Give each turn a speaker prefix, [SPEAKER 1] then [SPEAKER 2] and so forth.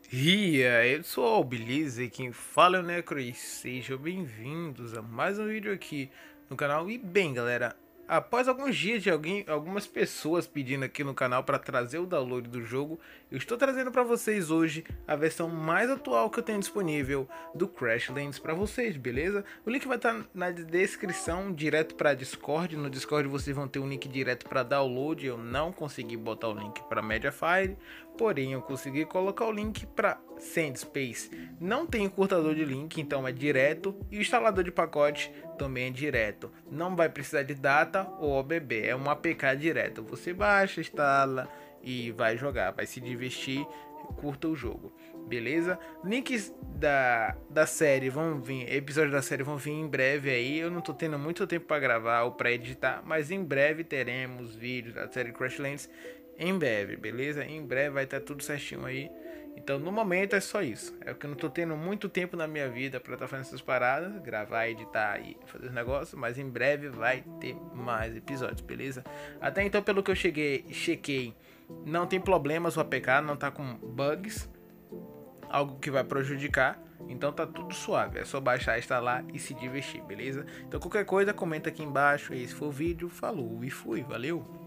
[SPEAKER 1] E aí, pessoal, beleza? E quem fala é o Necro e sejam bem-vindos a mais um vídeo aqui no canal. E bem, galera, após alguns dias de algumas pessoas pedindo aqui no canal para trazer o download do jogo, eu estou trazendo para vocês hoje a versão mais atual que eu tenho disponível do Crashlands para vocês, beleza? O link vai estar na descrição, direto para Discord. No Discord vocês vão ter um link direto para download. Eu não consegui botar o link para Mediafire, porém eu consegui colocar o link para SandSpace. Não tem encurtador de link, então é direto, e o instalador de pacote também é direto. Não vai precisar de data ou OBB, é um APK direto. Você baixa, instala e vai jogar, vai se divertir, curta o jogo, beleza? Links da série vão vir, episódios da série vão vir em breve aí. Eu não tô tendo muito tempo para gravar ou para editar, mas em breve teremos vídeos da série Crashlands em breve, beleza? Em breve vai estar tudo certinho aí. Então no momento é só isso. É que eu não tô tendo muito tempo na minha vida para estar fazendo essas paradas, gravar, editar e fazer os negócios, mas em breve vai ter mais episódios, beleza? Até então, pelo que eu chequei, não tem problemas, o APK não tá com bugs, algo que vai prejudicar. Então tá tudo suave, é só baixar, instalar e se divertir, beleza? Então qualquer coisa comenta aqui embaixo. Esse foi o vídeo, falou e fui, valeu!